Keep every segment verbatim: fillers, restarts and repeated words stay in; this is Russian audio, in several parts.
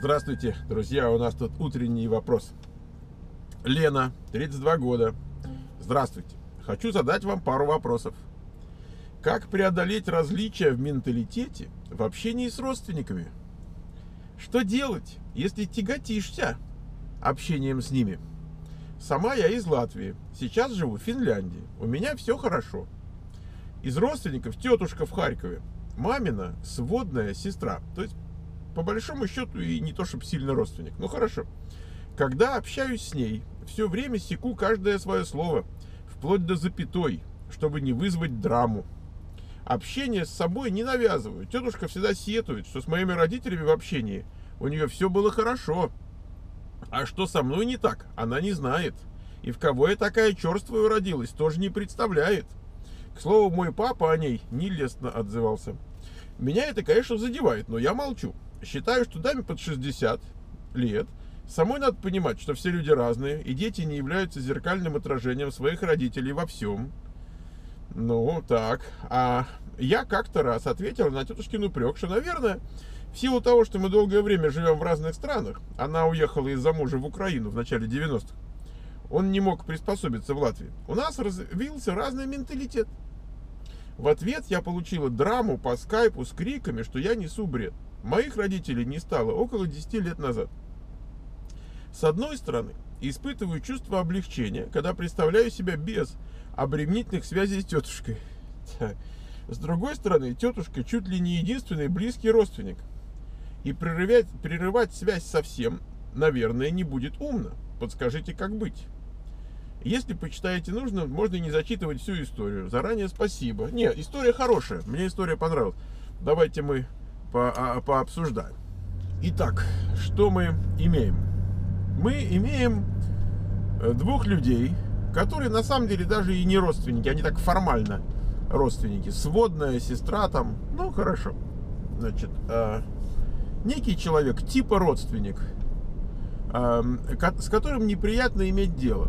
Здравствуйте, друзья, у нас тут утренний вопрос. Лена, тридцать два года. Здравствуйте. Хочу задать вам пару вопросов. Как преодолеть различия в менталитете в общении с родственниками? Что делать, если тяготишься общением с ними? Сама я из Латвии, сейчас живу в Финляндии. У меня все хорошо. Из родственников тетушка в Харькове. Мамина сводная сестра. То есть, по большому счету, и не то чтобы сильно родственник. Ну хорошо. Когда общаюсь с ней, все время секу каждое свое слово, вплоть до запятой, чтобы не вызвать драму. Общение с собой не навязываю. Тетушка всегда сетует, что с моими родителями в общении у нее все было хорошо. А что со мной не так, она не знает. И в кого я такая черствая уродилась, тоже не представляет. К слову, мой папа о ней нелестно отзывался. Меня это, конечно, задевает, но я молчу. Считаю, что даме под шестьдесят лет самой надо понимать, что все люди разные, и дети не являются зеркальным отражением своих родителей во всем. Ну, так. А я как-то раз ответил на тетушкин упрек, что, наверное, в силу того, что мы долгое время живем в разных странах, она уехала из-за мужа в Украину в начале девяностых, он не мог приспособиться в Латвии. У нас развился разный менталитет. В ответ я получила драму по скайпу с криками, что я несу бред. Моих родителей не стало около десяти лет назад. С одной стороны, испытываю чувство облегчения, когда представляю себя без обременительных связей с тетушкой. С другой стороны, тетушка чуть ли не единственный близкий родственник. И прерывать, прерывать связь совсем, наверное, не будет умно. Подскажите, как быть? Если почитаете нужно, можно не зачитывать всю историю. Заранее спасибо. Нет, история хорошая. Мне история понравилась. Давайте мы по, а, пообсуждаем. Итак, что мы имеем? Мы имеем двух людей, которые на самом деле даже и не родственники. Они так формально родственники. Сводная сестра там. Ну, хорошо. Значит, э, некий человек, типа родственник, э, с которым неприятно иметь дело.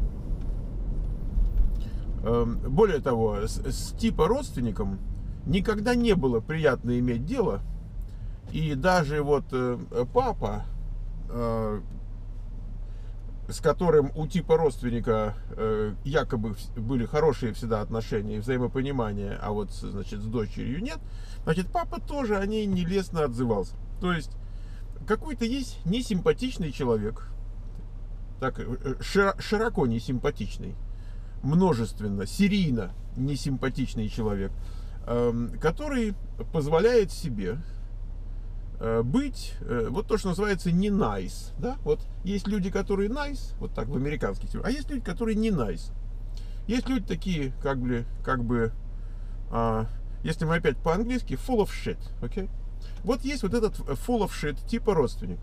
Более того, с, с типа родственником никогда не было приятно иметь дело. И даже вот э, папа, э, с которым у типа родственника э, якобы были хорошие всегда отношения и взаимопонимание, а вот, значит, с дочерью нет, значит, папа тоже о ней нелестно отзывался. То есть, какой-то есть несимпатичный человек, так, широко несимпатичный, множественно, серийно несимпатичный человек, который позволяет себе быть, вот то, что называется, не nice, да? Вот есть люди, которые nice, вот так в американских, а есть люди, которые не nice. Есть люди такие, как бы, как бы, а, если мы опять по-английски, full of shit, окей? Okay? Вот есть вот этот full of shit типа родственник.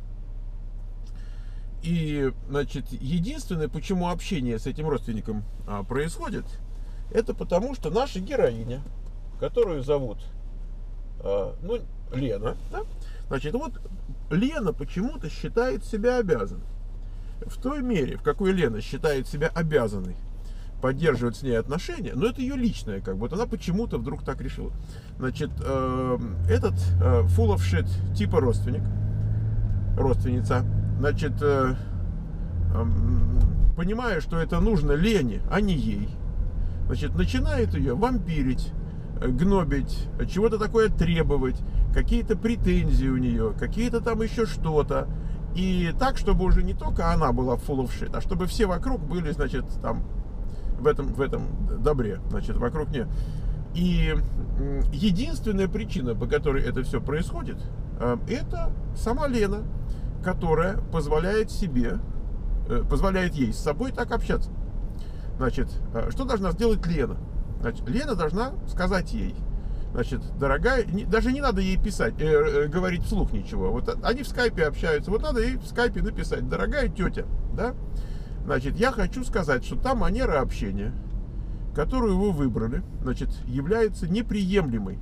И, значит, единственное, почему общение с этим родственником а, происходит, это потому, что наша героиня, которую зовут, а, ну, Лена, да? Значит, вот Лена почему-то считает себя обязанной. В той мере, в какой Лена считает себя обязанной поддерживать с ней отношения, но это ее личное, как бы, вот она почему-то вдруг так решила. Значит, э, этот э, full of shit типа родственник, родственница, значит, э, э, понимая, что это нужно Лене, а не ей, значит, начинает ее вампирить, гнобить, чего-то такое требовать, какие-то претензии у нее, какие-то там еще что-то. И так, чтобы уже не только она была full of shit, а чтобы все вокруг были, значит, там, в этом, в этом добре, значит, вокруг нее. И единственная причина, по которой это все происходит, это сама Лена, которая позволяет себе, позволяет ей с собой так общаться. Значит, что должна сделать Лена? Значит, Лена должна сказать ей, значит, дорогая, не, даже не надо ей писать, э, э, говорить вслух ничего. Вот они в скайпе общаются, вот надо ей в скайпе написать: дорогая тетя, да, значит, я хочу сказать, что та манера общения, которую вы выбрали, значит, является неприемлемой.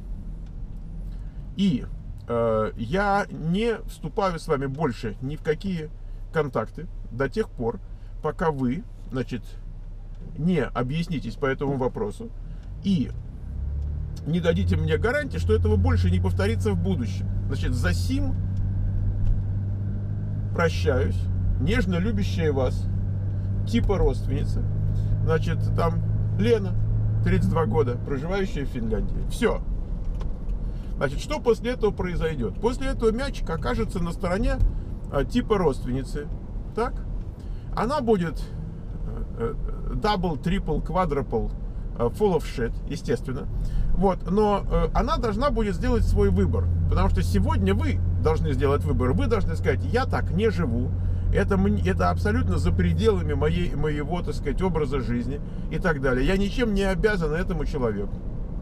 И э, я не вступаю с вами больше ни в какие контакты до тех пор, пока вы, значит, не объяснитесь по этому вопросу и не дадите мне гарантии, что этого больше не повторится в будущем. Значит, за сим прощаюсь, нежно любящая вас, типа родственница, значит, там Лена, тридцать два года, проживающая в Финляндии. Все. Значит, что после этого произойдет? После этого мячик окажется на стороне а, типа родственницы. Так? Она будет double, triple, quadruple, full of shit, естественно. Вот, но э, она должна будет сделать свой выбор. Потому что сегодня вы должны сделать выбор. Вы должны сказать: я так не живу. Это, это абсолютно за пределами моей, моего, так сказать, образа жизни и так далее. Я ничем не обязан этому человеку.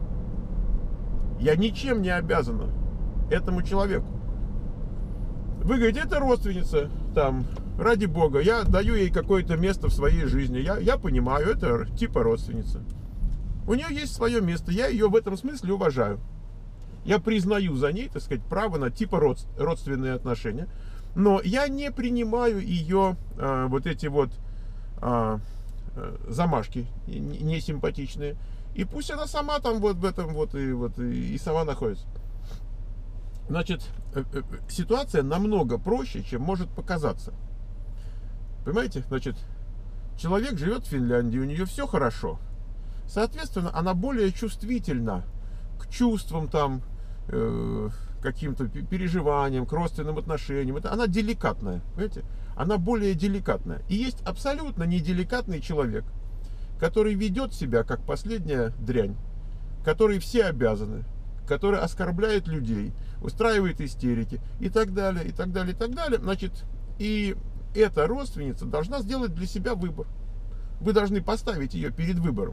Я ничем не обязана этому человеку. Вы говорите: это родственница, там, ради бога, я даю ей какое-то место в своей жизни. Я, я понимаю, это типа родственница. У нее есть свое место, я ее в этом смысле уважаю. Я признаю за ней, так сказать, право на типа род, родственные отношения. Но я не принимаю ее а, вот эти вот а, замашки несимпатичные. И пусть она сама там вот в этом вот и, вот, и, и сама находится. Значит, ситуация намного проще, чем может показаться. Понимаете? Значит, человек живет в Финляндии, у нее все хорошо. Соответственно, она более чувствительна к чувствам там, э, каким-то переживаниям, к родственным отношениям. Это, она деликатная, понимаете? Она более деликатная. И есть абсолютно неделикатный человек, который ведет себя как последняя дрянь, который все обязаны, который оскорбляет людей, устраивает истерики и так далее, и так далее, и так далее. Значит, и эта родственница должна сделать для себя выбор. Вы должны поставить ее перед выбором.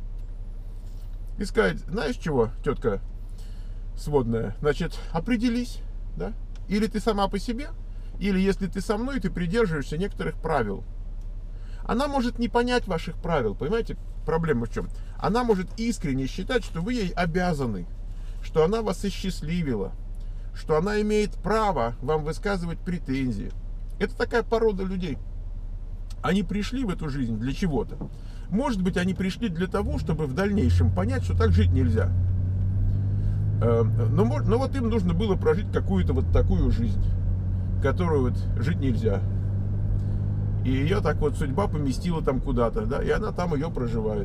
И сказать: знаешь чего, тетка сводная, значит, определись, да? Или ты сама по себе, или если ты со мной, ты придерживаешься некоторых правил. Она может не понять ваших правил, понимаете, проблема в чем? Она может искренне считать, что вы ей обязаны, что она вас осчастливила, что она имеет право вам высказывать претензии. Это такая порода людей. Они пришли в эту жизнь для чего-то. Может быть, они пришли для того, чтобы в дальнейшем понять, что так жить нельзя. Но, но вот им нужно было прожить какую-то вот такую жизнь, которую вот жить нельзя. И ее так вот судьба поместила там куда-то, да, и она там ее проживает.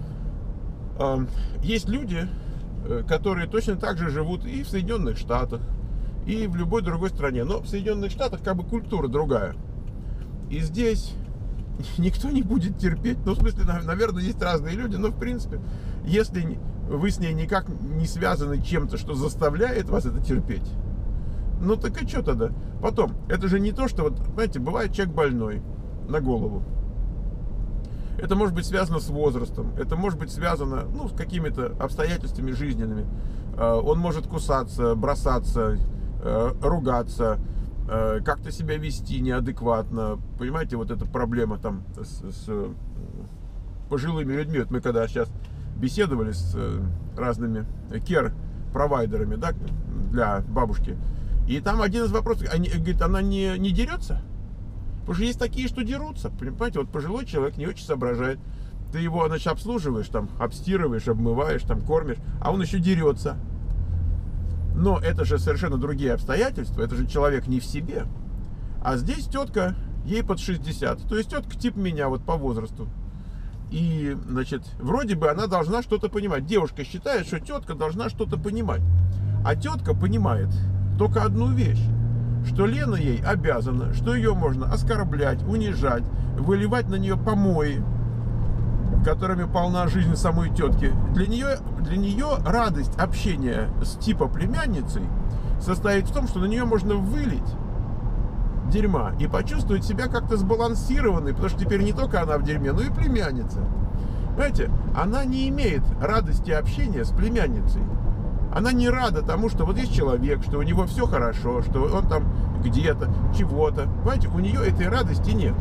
Есть люди, которые точно так же живут и в Соединенных Штатах, и в любой другой стране. Но в Соединенных Штатах как бы культура другая. И здесь никто не будет терпеть. Ну, в смысле, наверное, есть разные люди, но в принципе, если вы с ней никак не связаны чем-то, что заставляет вас это терпеть, ну так и что тогда? Потом, это же не то, что, вот, знаете, бывает человек больной на голову. Это может быть связано с возрастом, это может быть связано, ну, с какими-то обстоятельствами жизненными. Он может кусаться, бросаться, ругаться, как-то себя вести неадекватно. Понимаете, вот эта проблема там с, с пожилыми людьми. Вот мы когда сейчас беседовали с разными care-провайдерами, да, для бабушки, и там один из вопросов, они, говорит, она не, не дерется? Потому что есть такие, что дерутся. Понимаете, вот пожилой человек не очень соображает. Ты его, значит, обслуживаешь, там, обстирываешь, обмываешь, там, кормишь, а он еще дерется. Но это же совершенно другие обстоятельства. Это же человек не в себе. А здесь тетка, ей под шестьдесят. То есть тетка типа меня, вот по возрасту. И, значит, вроде бы она должна что-то понимать. Девушка считает, что тетка должна что-то понимать. А тетка понимает только одну вещь. Что Лена ей обязана, что ее можно оскорблять, унижать, выливать на нее помои, которыми полна жизнь самой тетки. Для нее, для нее радость общения с типа племянницей состоит в том, что на нее можно вылить дерьма и почувствовать себя как-то сбалансированной, потому что теперь не только она в дерьме, но и племянница. Понимаете, она не имеет радости общения с племянницей. Она не рада тому, что вот есть человек, что у него все хорошо, что он там где-то, чего-то. Понимаете, у нее этой радости нет.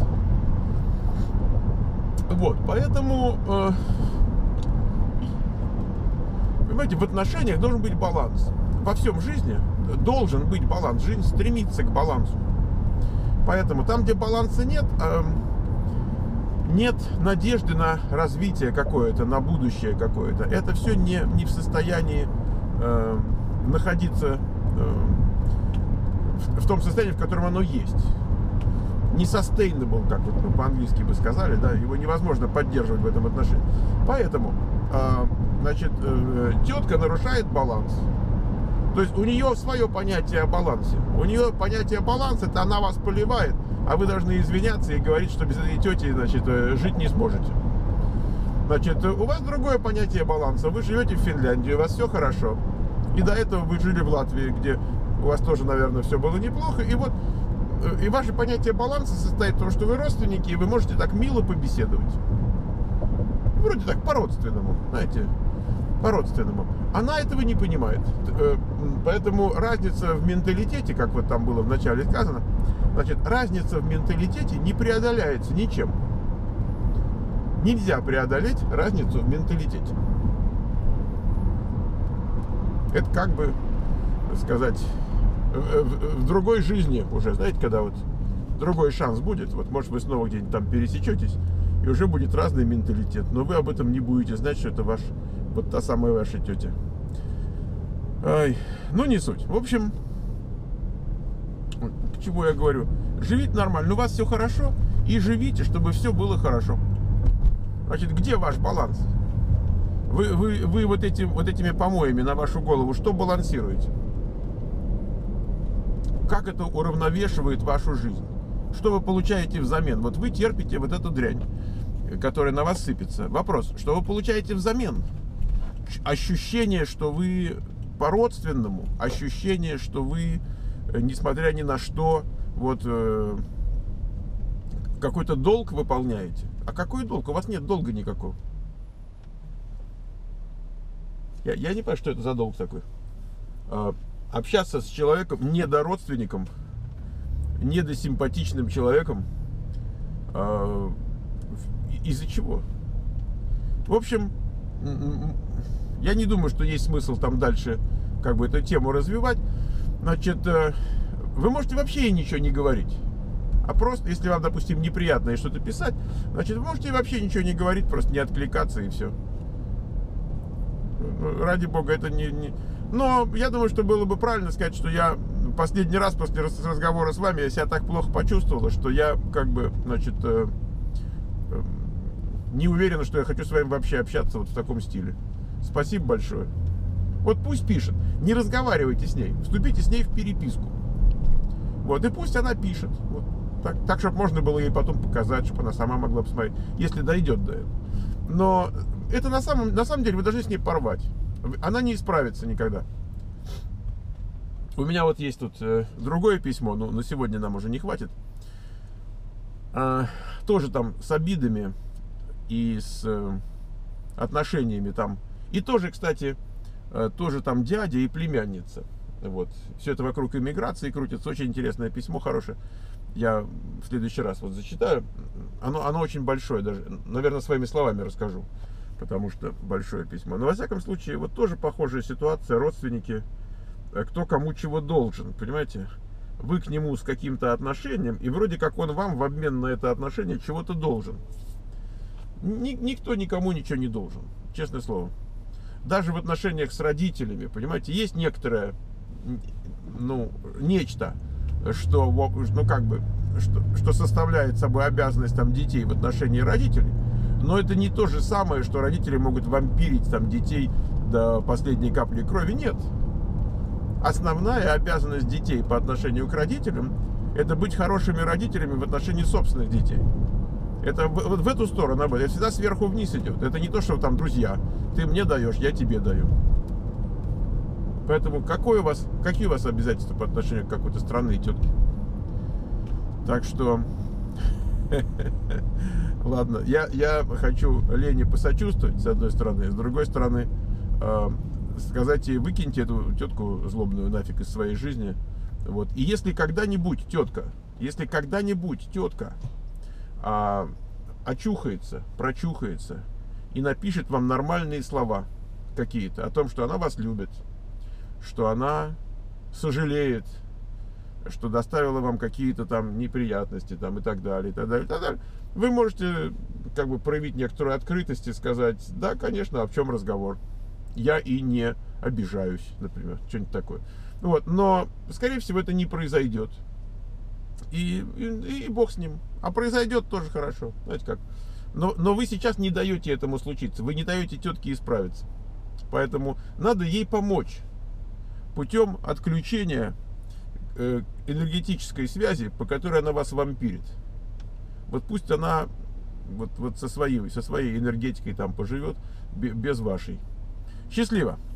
Вот, поэтому, э, понимаете, в отношениях должен быть баланс. Во всем в жизни должен быть баланс. Жизнь стремится к балансу. Поэтому там, где баланса нет, э, нет надежды на развитие какое-то, на будущее какое-то. Это все не, не в состоянии э, находиться э, в, в том состоянии, в котором оно есть. не sustainable, как вот мы по-английски бы сказали, да, его невозможно поддерживать в этом отношении. Поэтому, значит, тетка нарушает баланс. То есть у нее свое понятие о балансе. У нее понятие баланса — это она вас поливает, а вы должны извиняться и говорить, что без этой тети, значит, жить не сможете. Значит, у вас другое понятие баланса. Вы живете в Финляндии, у вас все хорошо. И до этого вы жили в Латвии, где у вас тоже, наверное, все было неплохо. И вот, и ваше понятие баланса состоит в том, что вы родственники, и вы можете так мило побеседовать. Вроде так, по-родственному, знаете, по-родственному. Она этого не понимает. Поэтому разница в менталитете, как вот там было вначале сказано, значит, разница в менталитете не преодоляется ничем. Нельзя преодолеть разницу в менталитете. Это как бы, сказать, в, в другой жизни уже, знаете, когда вот другой шанс будет, вот может вы снова где-нибудь там пересечетесь, и уже будет разный менталитет, но вы об этом не будете знать, что это ваш, вот та самая ваша тетя. Ай, ну не суть. В общем, к чему я говорю? Живите нормально, у вас все хорошо, и живите, чтобы все было хорошо. Значит, где ваш баланс? Вы, вы, вы вот, эти, вот этими помоями на вашу голову что балансируете? Как это уравновешивает вашу жизнь? Что вы получаете взамен? Вот вы терпите вот эту дрянь, которая на вас сыпется. Вопрос, что вы получаете взамен? Ощущение, что вы по-родственному, ощущение, что вы, несмотря ни на что, вот какой-то долг выполняете. А какой долг? У вас нет долга никакого. Я, я не понимаю, что это за долг такой. А, общаться с человеком, недородственником, недосимпатичным человеком, а, из-за чего? В общем, я не думаю, что есть смысл там дальше как бы эту тему развивать. Значит, вы можете вообще ничего не говорить. А просто, если вам, допустим, неприятно что-то писать, значит, вы можете вообще ничего не говорить, просто не откликаться и все. Ради бога, это не, не... Но я думаю, что было бы правильно сказать, что я последний раз после разговора с вами я себя так плохо почувствовала, что я как бы, значит, э, э, не уверена, что я хочу с вами вообще общаться вот в таком стиле. Спасибо большое. Вот пусть пишет. Не разговаривайте с ней. Вступите с ней в переписку. Вот, и пусть она пишет. Вот. Так, так, чтобы можно было ей потом показать, чтобы она сама могла посмотреть, если дойдет до этого. Но это на самом, на самом деле вы должны с ней порвать. Она не исправится никогда. У меня вот есть тут э, другое письмо, но на сегодня нам уже не хватит. А, тоже там с обидами и с э, отношениями там. И тоже, кстати, э, тоже там дядя и племянница. Вот. Все это вокруг иммиграции крутится. Очень интересное письмо, хорошее. Я в следующий раз вот зачитаю. Оно, оно очень большое даже. Наверное, своими словами расскажу. Потому что большое письмо. Но во всяком случае, вот тоже похожая ситуация. Родственники, кто кому чего должен. Понимаете? Вы к нему с каким-то отношением, и вроде как он вам в обмен на это отношение чего-то должен. Ни, никто никому ничего не должен. Честное слово. Даже в отношениях с родителями, понимаете, есть некоторое, ну, нечто, что, ну, как бы, что, что составляет собой обязанность там детей в отношении родителей, но это не то же самое, что родители могут вампирить там детей до последней капли крови. Нет. Основная обязанность детей по отношению к родителям — это быть хорошими родителями в отношении собственных детей. Это вот в эту сторону, это всегда сверху вниз идет. Это не то, что там друзья. Ты мне даешь, я тебе даю. Поэтому какой у вас, какие у вас обязательства по отношению к какой-то странной тетке? Так что, ладно, я, я хочу Лене посочувствовать, с одной стороны, с другой стороны, э, сказать ей: выкиньте эту тетку злобную нафиг из своей жизни. Вот. И если когда-нибудь тетка, если когда-нибудь тетка а, очухается, прочухается и напишет вам нормальные слова какие-то о том, что она вас любит, что она сожалеет, что доставила вам какие-то там неприятности там, и так далее, и так далее, и так далее, вы можете как бы проявить некоторую открытость и сказать: да, конечно, а в чем разговор? Я и не обижаюсь, например, что-нибудь такое. Вот. Но, скорее всего, это не произойдет. И, и, и бог с ним. А произойдет тоже хорошо. Знаете как. Но, но вы сейчас не даете этому случиться. Вы не даете тетке исправиться. Поэтому надо ей помочь путем отключения э, энергетической связи, по которой она вас вампирит. Вот пусть она вот, вот со, своей, со своей энергетикой там поживет, без вашей. Счастливо!